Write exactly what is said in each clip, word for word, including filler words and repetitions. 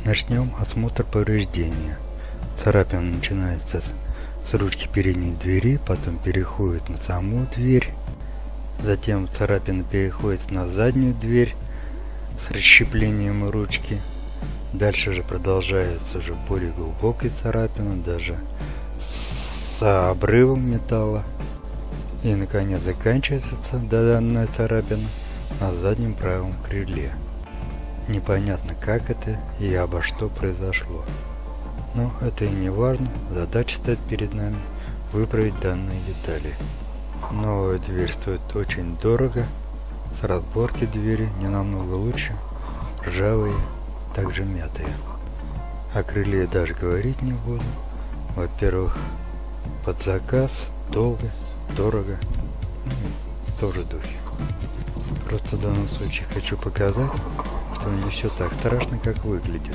Начнем осмотр повреждения. Царапина начинается с ручки передней двери, потом переходит на саму дверь, затем царапина переходит на заднюю дверь с расщеплением ручки. Дальше же продолжается уже более глубокая царапина, даже с обрывом металла. И наконец заканчивается данная царапина на заднем правом крыле. Непонятно, как это и обо что произошло. Но это и не важно, задача стоит перед нами выправить данные детали. Новая дверь стоит очень дорого, с разборки двери не намного лучше, ржавые, также мятые. О крыле даже говорить не буду. Во-первых, под заказ, долго, дорого, ну, тоже духи. Просто в данном случае хочу показать, что не все так страшно, как выглядит.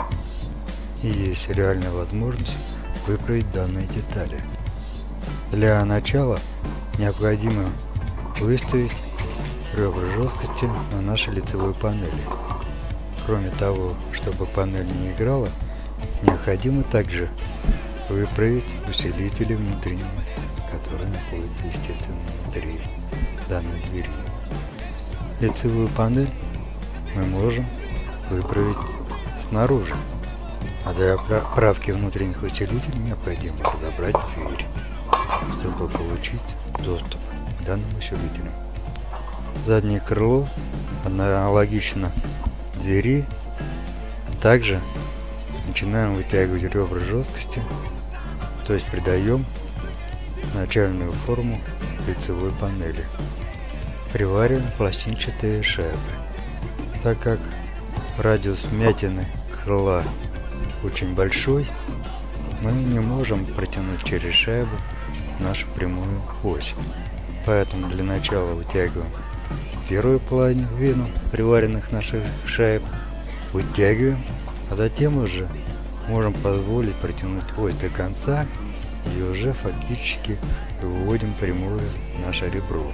И есть реальная возможность выправить данные детали. Для начала необходимо выставить ребра жесткости на нашей лицевой панели. Кроме того, чтобы панель не играла, необходимо также выправить усилители внутренние, которые находятся, естественно, внутри данной двери. Лицевую панель мы можем выправить снаружи, а для правки внутренних усилителей необходимо разобрать дверь, чтобы получить доступ к данным усилителям. Заднее крыло аналогично двери. Также начинаем вытягивать ребра жесткости, то есть придаем начальную форму лицевой панели. Привариваем пластинчатые шайбы. Так как радиус вмятины крыла очень большой, мы не можем протянуть через шайбу нашу прямую ось. Поэтому для начала вытягиваем первую половину приваренных наших шайб, вытягиваем, а затем уже можем позволить протянуть ось до конца и уже фактически выводим прямую в наше ребро.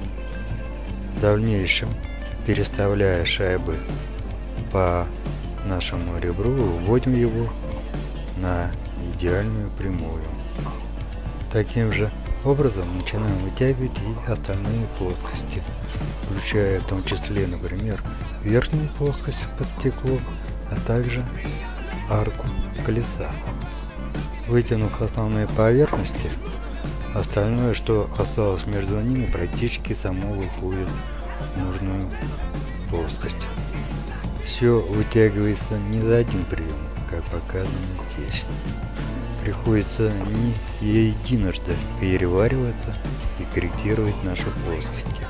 В дальнейшем, переставляя шайбы по нашему ребру, выводим его на идеальную прямую. Таким же образом начинаем вытягивать и остальные плоскости, включая в том числе, например, верхнюю плоскость под стекло, а также арку колеса. Вытянув основные поверхности, остальное, что осталось между ними, практически само выходит в нужную плоскость. Все вытягивается не за один прием, как показано здесь. Приходится не единожды перевариваться и корректировать наши плоскости.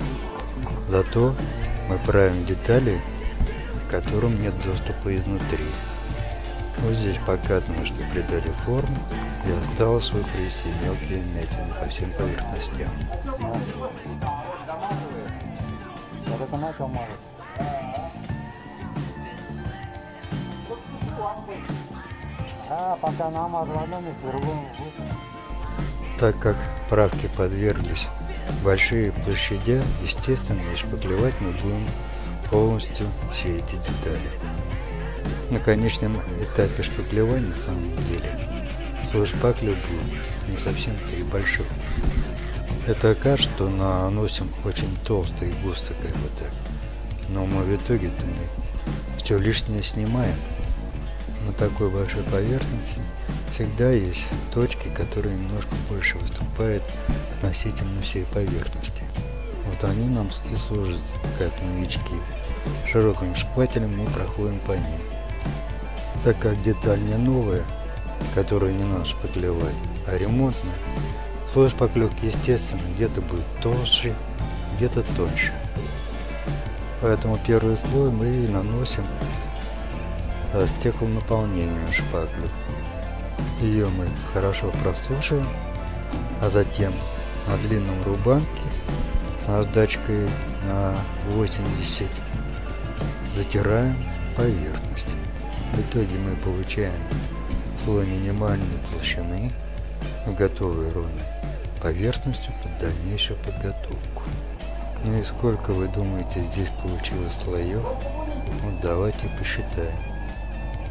Зато мы правим детали, к которым нет доступа изнутри. Вот здесь показано, что придали форму и осталось выпрести мелкие вмятины по всем поверхностям. Так как правке подверглись большие площадя, естественно, и шпаклевать мы будем полностью все эти детали. На конечном этапе шпаклевания, на самом деле, слой шпакля будет не совсем-то и большой. Это кажется, что наносим очень толсто и густо, как бы так. Но мы в итоге-то мы все лишнее снимаем. На такой большой поверхности всегда есть точки, которые немножко больше выступают относительно всей поверхности. Вот они нам и служат как новички. Широким шпателем мы проходим по ним. Так как деталь не новая, которую не надо шпаклевать, а ремонтная, слой шпаклевки, естественно, где-то будет толще, где-то тоньше. Поэтому первый слой мы наносим с стеклонаполнением шпаклю. Ее мы хорошо просушиваем, а затем на длинном рубанке с наждачкой на восемьдесят затираем поверхность. В итоге мы получаем слой минимальной толщины с готовой ровной поверхностью под дальнейшую подготовку. Ну и сколько, вы думаете, здесь получилось слоев? Вот давайте посчитаем.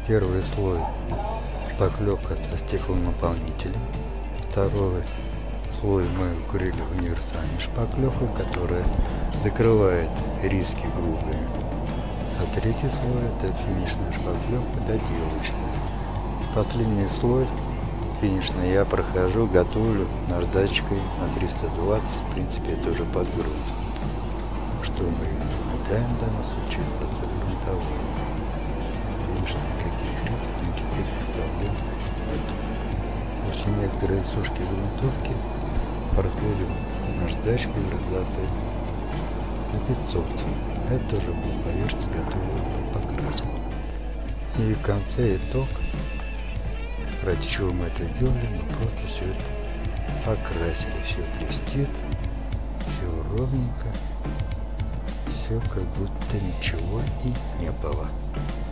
Первый слой шпаклевка со стеклонаполнителем. Второй слой мы укрыли универсальной шпаклевкой, которая закрывает риски грубые. А третий слой это финишная шпаклевка доделочная. Последний слой финишный я прохожу, готовлю наждачкой на триста двадцать, в принципе это уже подгрузка. Что мы наблюдаем в данном случае, просто грунтовой. Видим, что никаких рисков, никаких проблем нет. После некоторой сушки грунтовки проходим наждачкой в разлацию на пятьсот. Это уже будет поверхность готовая под покраску. И в конце итог, ради чего мы это делали, мы просто все это покрасили. Все блестит, все ровненько, все как будто ничего и не было.